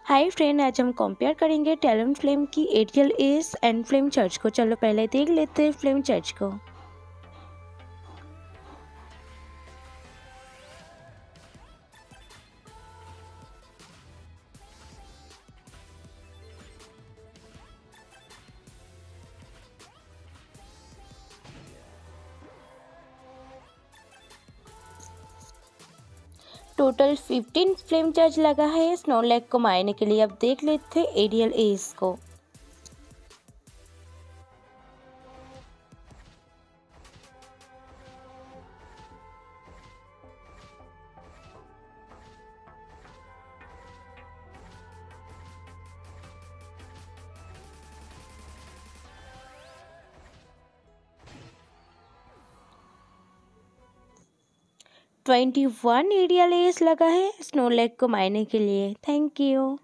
Hi friend, आज हम compare करेंगे टैलेंटफ्लेम की aerial ace and flame charge को। चलो पहले देख लेते हैं फ्लेम चर्च को। टोटल 15 फ्लेम चार्ज लगा है स्नोलैक को मारने के लिए। अब देख लेते हैं एरियल एस को। ट्वेंटी 21 एरियल एस लगा है स्नोलैक को मारने के लिए। Thank you.